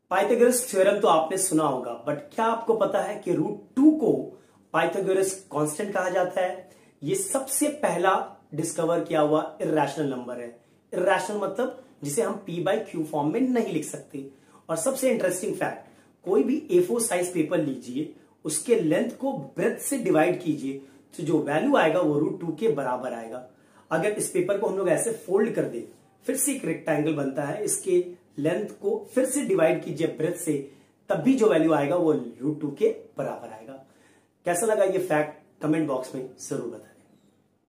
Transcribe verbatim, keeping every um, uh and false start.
Pythagoras theorem तो आपने सुना होगा, बट क्या आपको पता है कि रूट टू को पाइथागोरस कांस्टेंट कहा जाता है? ये सबसे पहला डिस्कवर किया हुआ इर्रेशनल नंबर है। इर्रेशनल मतलब जिसे हम पी बाई क्यू फॉर्म में नहीं लिख सकते। और सबसे इंटरेस्टिंग फैक्ट, कोई भी ए फोर साइज पेपर लीजिए, उसके लेंथ को ब्रेथ से डिवाइड कीजिए, तो जो वैल्यू आएगा वो रूट टू के बराबर आएगा। अगर इस पेपर को हम लोग ऐसे फोल्ड कर दे, फिर से एक रेक्टेंगल बनता है, इसके लेंथ को फिर से डिवाइड कीजिए ब्रेथ से, तब भी जो वैल्यू आएगा वो रूट टू के बराबर आएगा। कैसा लगा ये फैक्ट? कमेंट बॉक्स में जरूर बताएं।